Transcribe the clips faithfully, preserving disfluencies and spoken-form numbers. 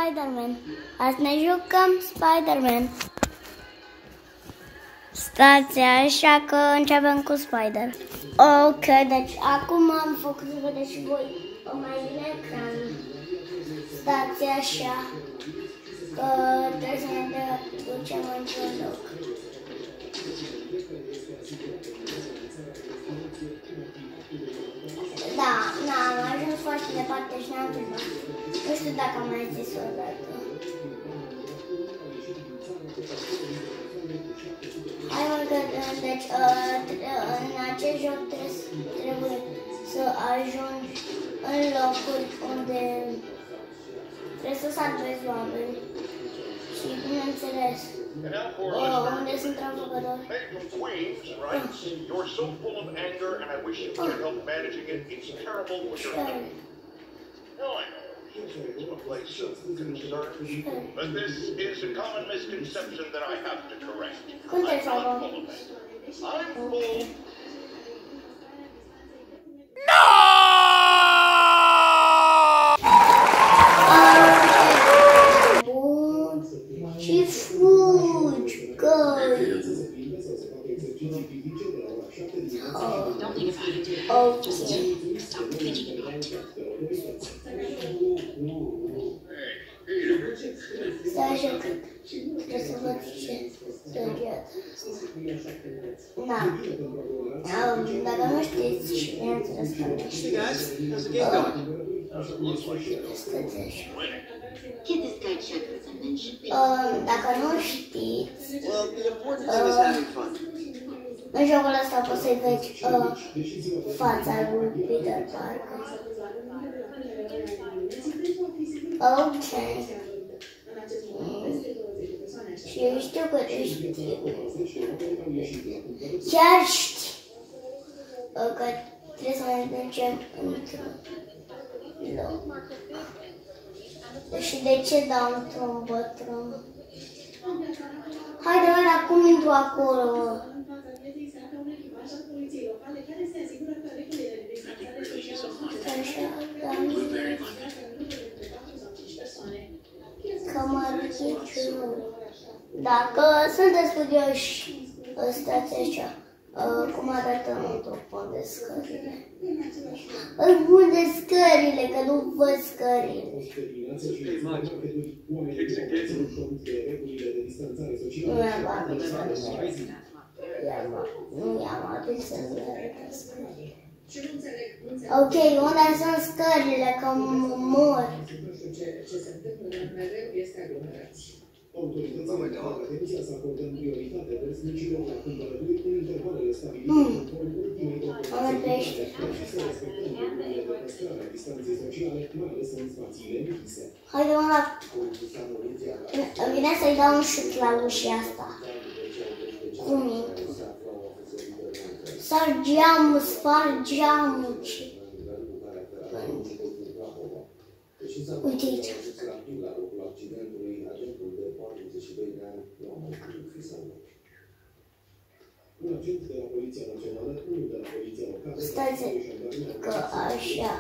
Spider-Man. Azi ne jucăm Spider-Man. Stați așa că începem cu Spider. Ok, deci acum am făcut să vedeți și voi mai bine ecranul. Stați așa că trebuie să ne ducem într-un loc. Da, da, am ajuns foarte departe și n-am filmat. Nu știu dacă am mai zis o dată. Hai mă, că, deci, în acest joc trebuie să ajungi în locuri unde trebuie să salvezi oameni. Și, bineînțeles, unde sunt răufăcători. You're so full of anger, and I wish you could help managing it. It's terrible when you're not. No, I know. It's a place of concern. But this is a common misconception that I have to correct. I'm not full of anger. I'm full. No! Și fugi, guys. Don't think about it. Okay. Just stop thinking about it. Stai așa că trebuie să văd ce săgeată. Da. Dacă nu știți, și bineînțeles că nu știți. Stați așa. Get this guy checked and then should be. Dacă nu știți, Well, the important thing is having fun. în jocul ăsta poți să-i vezi fața lui Peter Parker. Ok. Și eu știu că tu știi. Chiar știi că trebuie să ne ducem într-un loc. Și de ce dau într-un bătrân? Haide, ăla, cum intru acolo? Așa, da. Cămărchiciu. Dacă sunteți curioși, stați așa. Cum arată într-un pont de scările? Îl pun de scările, că nu văd scările. Nu i-am adus să nu Nu i-am adus să nu arătă scările. Ok, unde sunt scările, că mor. Mm. Am trește. Haide, mă, la... Îmi vine să-i dau un șut la ușa asta. Cum intru? Sar geamul, sparg geamul. Uite aici. Stați că așa.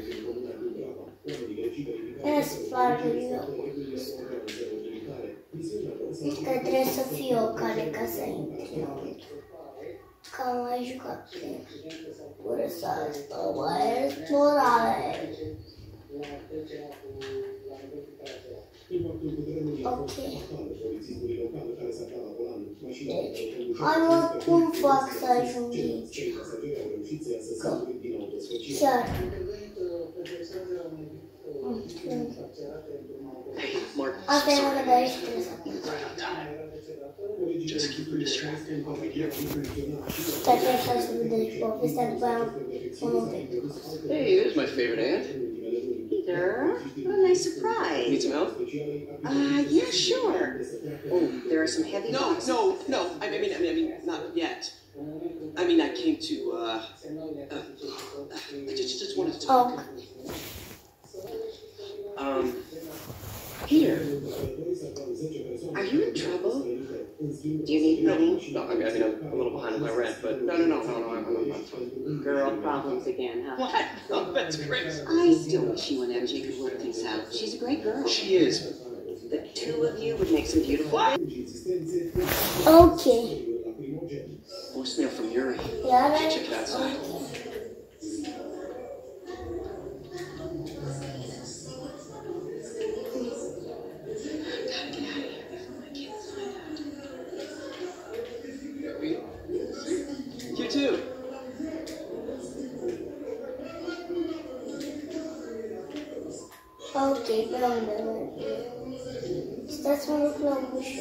Trebuie să sparg eu. Că trebuie să fie o cale ca să intri. Că am mai jucat prin cursa asta, mai explorare. Ok. Deci, hai mă, cum fac să ajung aici? Că, chiar. Asta e mă, de aici trebuie să Just keep her distracted while we get her. Stai așa să vedeți povestea după aia un pic. Hey, there's my favorite aunt. Peter, what a nice surprise. Need some help? Uh, yeah, sure. Oh, there are some heavy No, boxes. no, no. I mean, I mean, I mean, not yet. I mean, I came to, uh, uh I just, just wanted to talk. Ok. Um, Peter, are you in trouble? Do you need money? No, I mean, I mean, I'm a little behind on my rent, but no, no, no, no, no, I'm, I'm, I'm fine. Girl problems again, huh? What? No, that's great. I still wish you and M J could work things out. She's a great girl. She is. The two of you would make some beautiful... What? Okay. Voicemail from Yuri. Yeah, Should check it outside. You too. Ok, pe unde merge? Stați mă duc la ușă.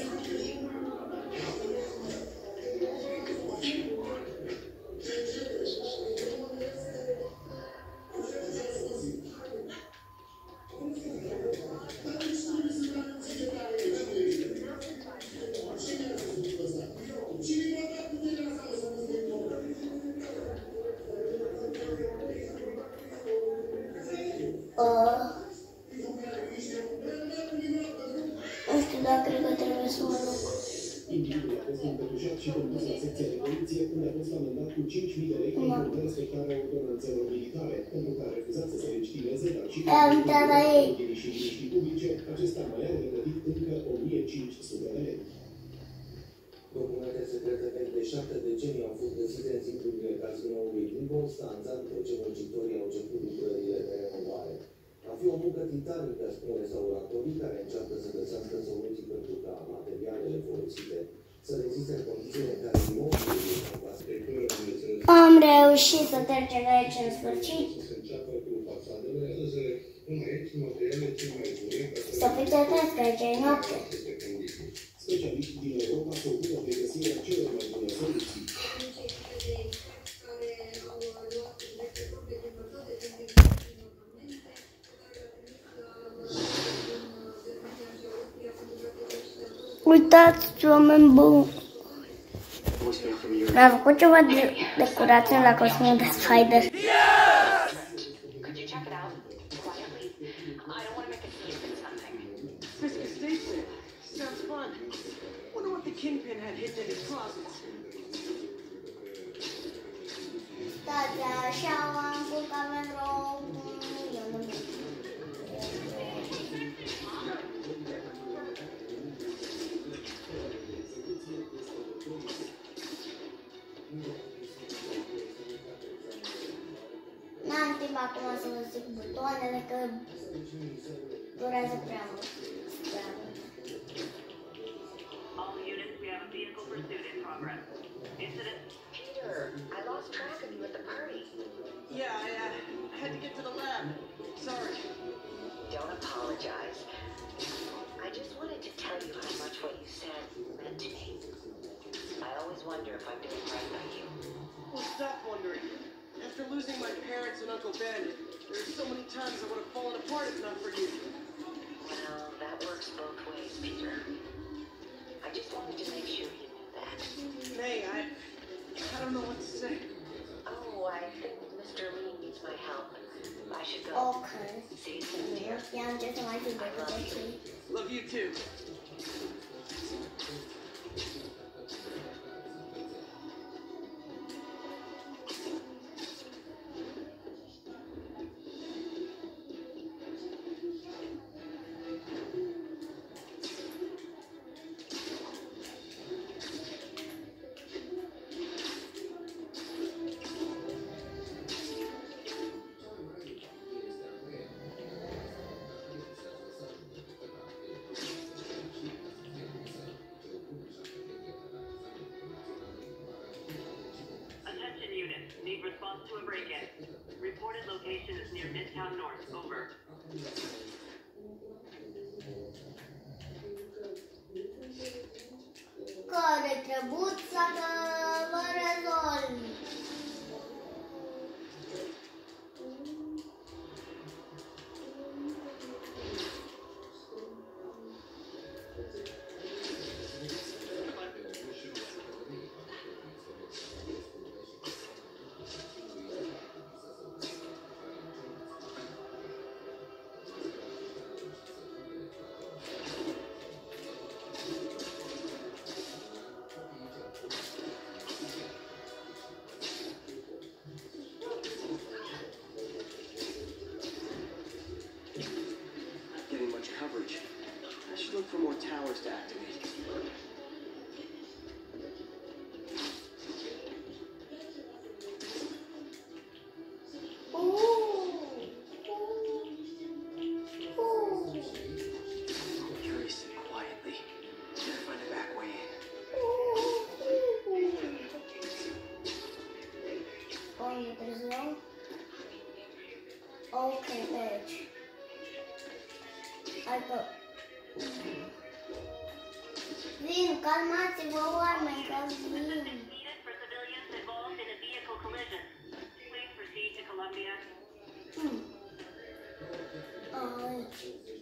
Uh, nu știu, dar cred că trebuie să mă duc. Individul a fost împătușat și condus la secția de poliție, unde a fost amendat cu cinci mii de lei pentru nerespectarea ordonanțelor militare, pentru că a refuzat să se legitimeze, dar și Am uitat la ei. și liniștii publice, acesta mai are de plătit încă o mie cinci sute de lei. Documente secrete pentru șapte decenii au fost găsite în ținturile cazinoului din Constanța, după ce muncitorii au început lucrările de renovare. Va fi o muncă titanică, spun restauratorii, care încearcă să găsească soluții pentru ca materialele folosite să reziste în condițiile în care imobilul va specula. Am reușit să trecem aici în sfârșit. Să fiți atenți că aici e noapte. Specialiștii din Europa se ocupă de găsirea celor mai bune soluții. Uitați, oameni buni! Mi-a făcut ceva de decorație la costumul de Spider. Stați așa, am spus că avem vreo un milion de mii. N-am timp acum să vă zic butoanele, că durează prea mult. Prea mult. All units, we have a vehicle pursuit in progress. Incident. Peter, I lost track of you at the party. Yeah, I uh, had to get to the lab. Sorry. Don't apologize. I just wanted to tell you how much what you said meant to me. I always wonder if I'm doing right by you. Well, stop wondering. After losing my parents and Uncle Ben, there's so many times I would have fallen apart if not for you. Well, that works both ways, Peter. I just wanted to make sure you knew that. May, I... I don't know what to say. Oh, I think Mister Lee needs my help. I should go. Okay. See you soon, dear. I-am ce să mai fi de către Love you too. Need response to a break-in. Reported location is near Midtown North. Over. Care trebuța să vă rezolvi. powers to activate. Yuri sit quietly. Gotta find a back way in. Oh, there's no. Okay, bitch. I go. Vin, calmați-vă, oameni, că vin. Needed for civilians involved in a vehicle collision. Please proceed to Columbia. Hmm. Aici.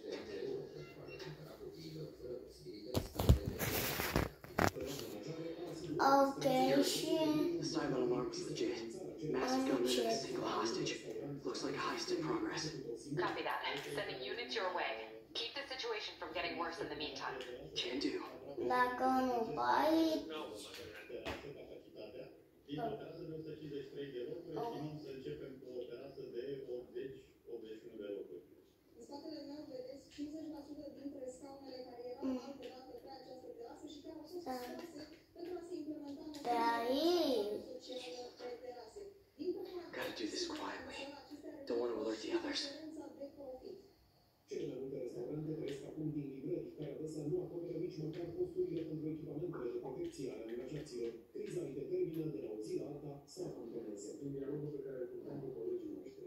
Ok, și... The silent alarm was legit. Massive gunman and a single hostage. Looks like a heist in progress. Copy that. Sending units your way. Keep the situation from getting worse in the meantime. Can do. Dacă nu bai... Din operația de o sută cincizeci și trei de locuri, estimăm să începem cu o operație de optzeci optzeci și unu de locuri. În spatele meu vedeți cincizeci la sută dintre scaunele care erau altădată pe această terasă și care au fost scoase pentru a se implementa măsuri sociale pe terase. Din păcate, Gotta do this quietly. Don't want to alert the others. Cele mai multe restaurante trăiesc acum din livrări, care adesea nu acoperă nici măcar costurile pentru echipamentele de protecție ale angajaților. Criza îi determină de la o zi la alta să abandoneze. În dialogul pe care îl purtam cu colegii noștri,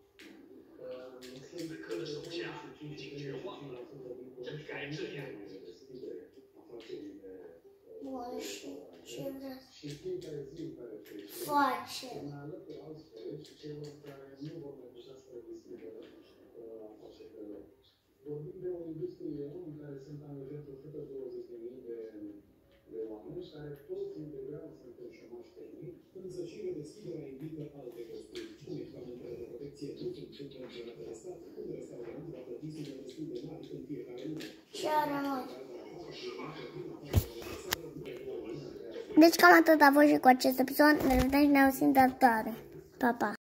sunt că de șaptezeci și cinci la sută din colegii afacerile Bun, și ce vreți? și fiecare zi în care trece, Face. mă alătur alți colegi celor care nu vor merge spre deschiderea afacerilor lor. Vorbim de o industrie în care sunt angajați o sută douăzeci de mii de, de oameni care toți integral sunt în șomaș tehnic, însă și redeschiderea implică alte costuri. Cum echipamentele de protecție nu sunt subvenționate de stat, un restaurant va plăti sume destul de mari în fiecare lună. Ce are noi? Deci cam atât a fost și cu acest episod. Ne vedem și ne auzim data viitoare. Pa, pa!